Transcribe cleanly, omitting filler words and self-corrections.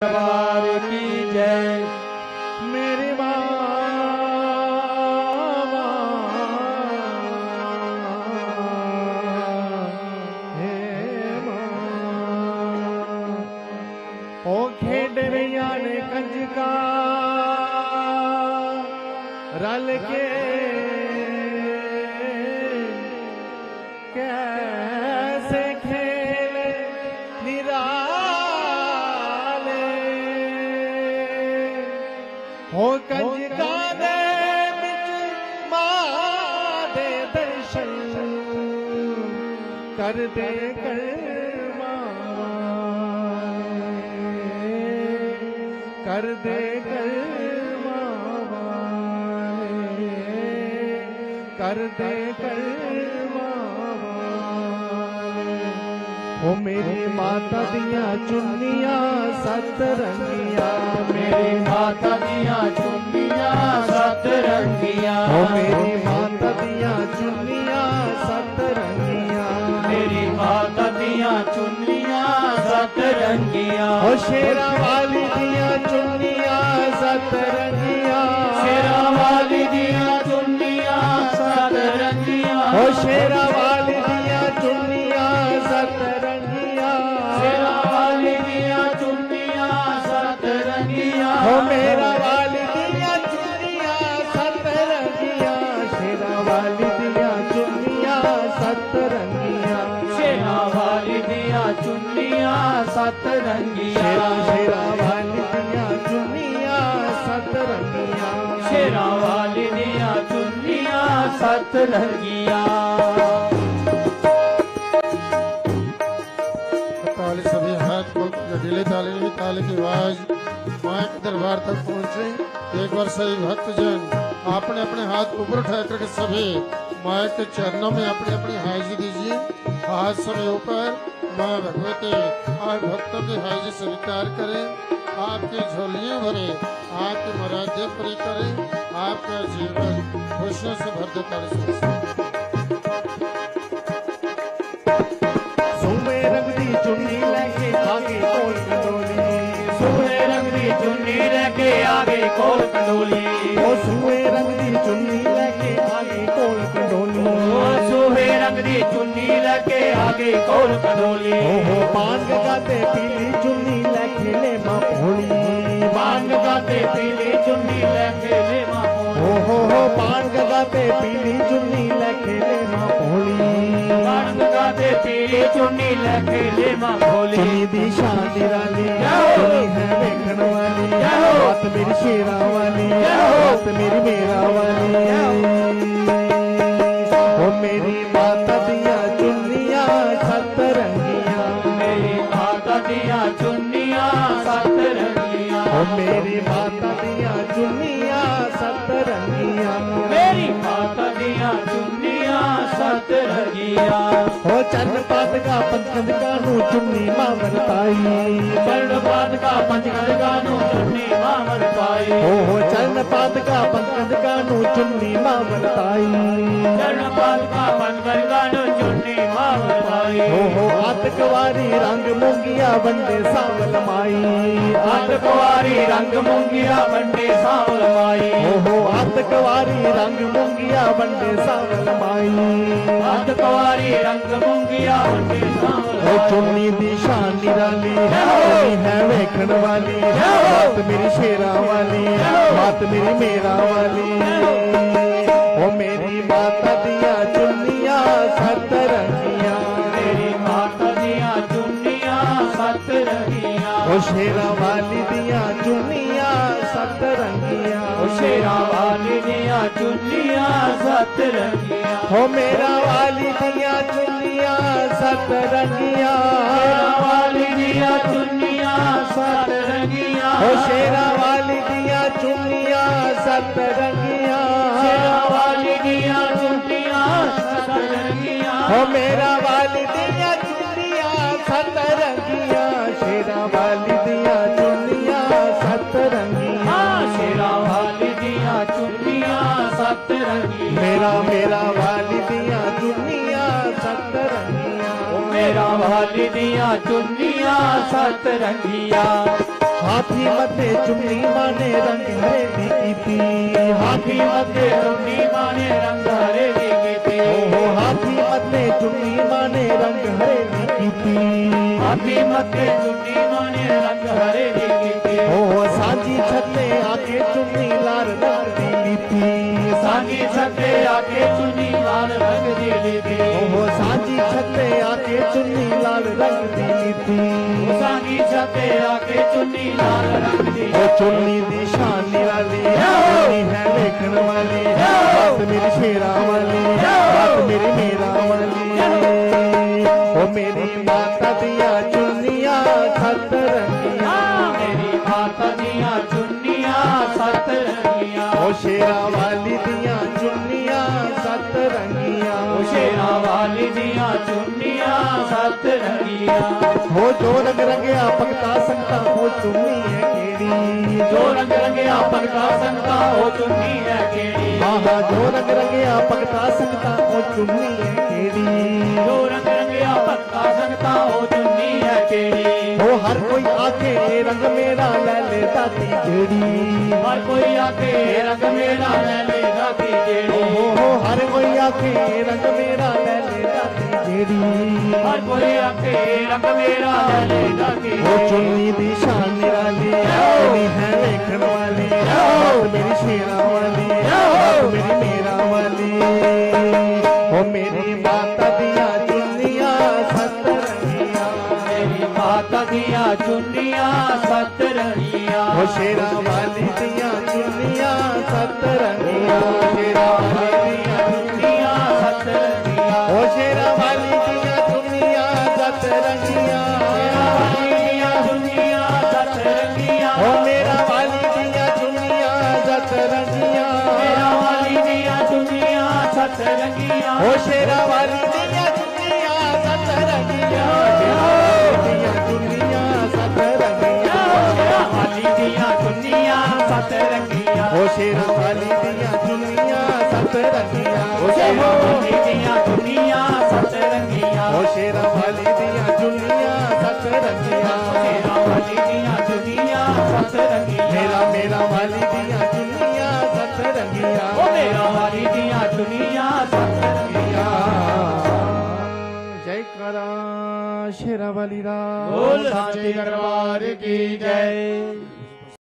दरबार की जय। मेरी माँ हे माँ ओ खेडरिया ने कंजका रल के कैसे खेले निराले हो कंजका दे बिच मां दे दर्शन कर दे कर कर दे कर कर दे कर ओ मेरी माता दिया चुन्निया सत रंगिया, मेरी माता दिया चुन्निया सत रंगिया, ओ मेरी माता दिया चुन्निया सत रंगिया, मेरी माता दिया चुन्निया सत रंगिया, ओ शेरा वाली दिया चुन्निया सत रंगिया, शेरा वाली दिया चुन्निया सत रंगिया, ओ शेरा वाली दिया चुन्निया सत रंगिया, शेरा वाली दिया चुन्निया सत रंगिया, ओ मेरा वाली दिया चुन्निया सत रंगिया, शेरा वाली दिया चुन्निया सत रंगिया, शेरा वाली दिया चुन्निया सत रंगिया, शेरा वाली दिया चुन्निया सत रंगिया, शेरा वाली दिया चुन्निया सत रंगिया। ताली सभी हाथ को गठीले ताली में ताली की आवाज मां के दरबार तक पहुंचे। एक बार सही भक्तजन आपने अपने हाथ ऊपर उठा करके सभी मां के चरणों में अपनी अपनी हाजिरी दीजिए। हाथ समय ऊपर मां भगवती आप भक्तों की हाजिरी स्वीकार करें, आपकी झोलियां भरे, आपकी मुरादें पूरी करें, आपका जीवन खुशियों से भर दे। सूबे रंग दी चुन्नी लेके आगे कोल कंडोली, सूहे रंग दी चुन्नी लेके आगे कोल कंडोली, ओ सूबे रंग दी चुन्नी लेके आगे कोल कंडोली, ओ सूहे रंग दी चुन्नी लेके आगे कोल कंडोली, ओ पान गाते पीली चुन्नी लेके ले मां भोली, पान गाते पीली चुन्नी लेके ले मां भोली, हो पान गाते पीली चुन्नी लेके ले मां भोली, पान गाते पीली चुन्नी लेके ले मां भोली, चुन्नी दी शान निराली, चुन्नी है वेखण वाली, बात मेरी शेरा वाली, बात मेरी मेरा वाली, ओ मेरी माता दिया चुन्निया सत रंगिया, मेरी माता दिया चुन्निया सत रंगिया, ओ मेरी माता दिया चुन्निया सत रंगिया, मेरी माता दिया चुन्निया सत रंगिया, ओ चरण पात का पंचकंद का नू चुन्नी मामन पाई, चरण पात का पंचकंद का नू चुन्नी मामन पाई, ओ चरण पात का पंचकंद का नू चुन्नी मामन पाई, चरण पात का पंचकंद का नू चुन्नी मामन पाई, हो आतकवारी रंग मूंगिया बंदे सावल माई, आतकवारी रंग मूंगिया बंडे सावल माई, हो आतकवारी रंग मूंगिया बंदे सावल माई, आतकवारी रंग मूंगिया बंडे सावल ओ चुन्नी दी शान निराली, चुन्नी है वेखण वाली, बात मेरी शेरा वाली, बात मेरी मेरा वाली, ओ मेरी माता दिया चुन्निया सत रंगिया, मेरी माता दिया चुन्निया सत रंगिया, ओ शेरा वाली दिया चुन्निया सत रंगिया, ओ शेरा वाली दिया चुन्निया सत रंगिया, ओ मेरा वाली दिया चुन्निया सत रंगिया, शेरा वाली दिया चुन्निया सत रंगिया, ओ शेरा वाली दिया चुन्निया सत रंगिया, शेरा वाली दिया चुन्निया सत रंगिया, ओ मेरा वाली दिया चुन्निया सत रंगिया, शेरा वाली दिया चुन्निया सत रंगिया, शेरा वाली दिया चुन्निया सत रंगिया, मेरा वाली दिया चुन्निया सत रंगिया, मेरा वाली दिया चुन्निया सत रंगिया। हाथी मथे चुन्नी माने रंग हरे दी कीती हाथी मथे चुन्नी माने रंग हरे दी कीती ओहो हाथी मथे चुन्नी माने रंग हरे दी कीती हाथी मथे चुन्नी माने रंग हरे दी कीती ओहो सांझी छते आके चुन्नी लाल रंग दी लीती सांझी छते आके चुन्नी लाल रंग दी लीती ओहो सांझी छते आके चुन्नी लाल रंग दी लीती सांझी छते आके चुन्नी लाल रंग दी ओ चुन्नी दी शान निराली चुन्नी है देखण वाली बात मेरी शेरा वाली बात मेरी मेरा वाली ओ मेरी माता दिया चुन्नियां सत रंगिया मेरी माता दिया चुन्नियां सत रंगिया ओ शेरा वाली दिया चुन्नियां सत रंगिया ओ शेरा वाली दिया चुन्नियां सत रंगिया हो जो रंग रंगिया भगता संगता हो चुन्नी है केड़ी जो रंग रंगिया भगता संगता हो चुन्नी है केड़ी आहा जो रंग रंगिया भगता संगता हो चुन्नी है केड़ी जो रंग रंगिया भगता संगता हो चुन्नी है केड़ी हो हर कोई आके रंग मेरा ले ले दाती जेड़ी हर कोई आके रंग मेरा ले ले दाती जेड़ी हो हर कोई आके रंग मेरा ले ले दाती जेड़ी हर कोई आके रंग मेरा ले ले दाती वो चुन्नी दी शान निराली चुन्नी है देखण वाली बात मेरी शेरा वाली बात मेरी मेरा वाली ओ मेरी माता दिया चुन्नियां सत रंगिया मेरी माता दिया चुन्नियां सत रंगिया ओ शेरा वाली दिया चुन्नियां सत रंगिया शेरा वाली दिया चुन्नियां सत रंगिया ओ शेरा वाली दिया चुन्नियां सत रंगिया चुन्नियां सत रंगिया ओ मेरा वाली दिया चुन्नियां सत रंगिया मेरा वाली दिया चुन्नियां सत रंगिया ओ शेरा वाली दिया चुन्नियां सत रंगिया दिया चुन्नियां सत रंगिया वाली दिया चुन्नियां सत रंगिया ओ शेरा वाली दिया चुन्नियां सत रंगिया ओ शेरा वाली दिया चुन्नियां सत रंगिया ओ शेरा वाली दिया चुन्नियां सत रंगिया शेरा वाली दिया चुन्नियां सत रंगिया मेरा मेरा वाली दिया चुन्नियां सत रंगिया ओ मेरा वाली दिया चुन्नियां सत रंगिया जय करा शेरा वाली रा बोल सांचे दरबार की जय।